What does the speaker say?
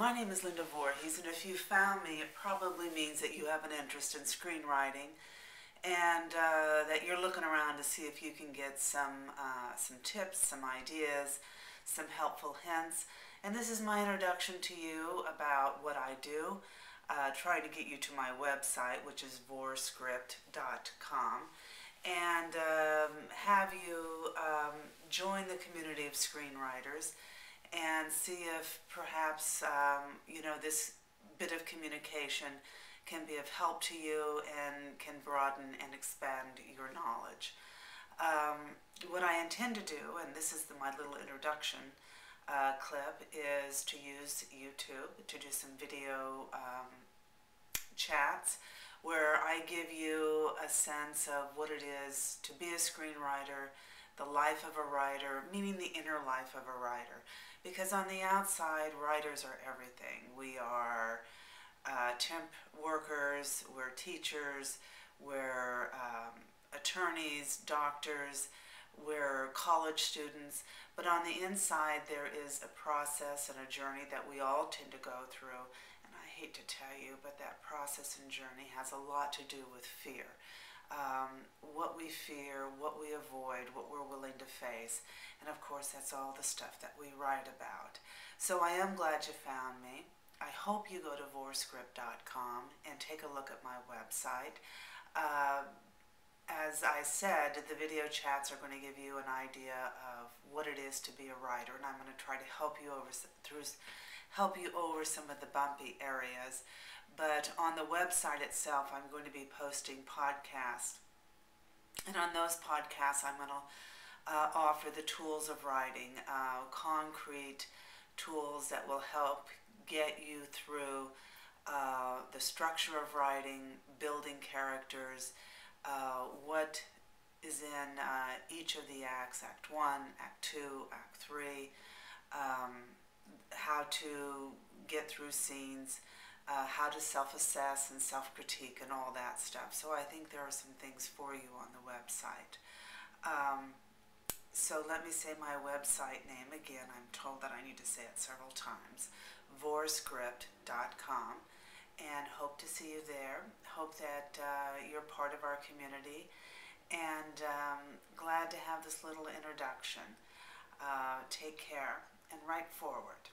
My name is Linda Voorhees, and if you found me, it probably means that you have an interest in screenwriting and that you're looking around to see if you can get some tips, some ideas, some helpful hints. And this is my introduction to you about what I do. Try to get you to my website, which is vorscript.com, and have you join the community of screenwriters and see if perhaps this bit of communication can be of help to you and can broaden and expand your knowledge. What I intend to do, and this is my little introduction clip, is to use YouTube to do some video chats where I give you a sense of what it is to be a screenwriter, the life of a writer, meaning the inner life of a writer. Because on the outside, writers are everything. We are temp workers, we're teachers, we're attorneys, doctors, we're college students. But on the inside, there is a process and a journey that we all tend to go through. And I hate to tell you, but that process and journey has a lot to do with fear. What we fear, what we avoid, what we're willing to face. And of course, that's all the stuff that we write about. So I am glad you found me. I hope you go to vorscript.com and take a look at my website. As I said, the video chats are going to give you an idea of what it is to be a writer, and I'm going to try to help you over some of the bumpy areas. But on the website itself, I'm going to be posting podcasts. And on those podcasts, I'm going to offer the tools of writing, concrete tools that will help get you through the structure of writing, building characters, what is in each of the acts, Act 1, Act 2, Act 3, how to get through scenes, how to self-assess and self-critique and all that stuff. So I think there are some things for you on the website. So let me say my website name again. I'm told that I need to say it several times. vorscript.com, and hope to see you there. Hope that you're part of our community, and glad to have this little introduction. Take care and write forward.